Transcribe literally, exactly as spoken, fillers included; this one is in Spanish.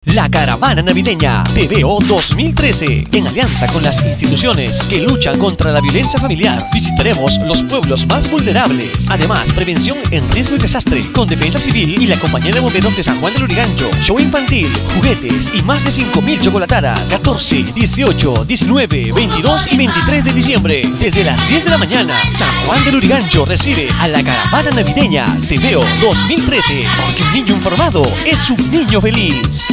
La Caravana Navideña TeVeO dos mil trece, en alianza con las instituciones que luchan contra la violencia familiar. Visitaremos los pueblos más vulnerables. Además, prevención en riesgo y desastre, con defensa civil y la compañía de bomberos de San Juan de Lurigancho. Show infantil, juguetes y más de cinco mil chocolatadas. catorce, dieciocho, diecinueve, veintidós y veintitrés de diciembre. Desde las diez de la mañana, San Juan de Lurigancho recibe a la Caravana Navideña TeVeO dos mil trece. Porque un niño informado es un niño feliz.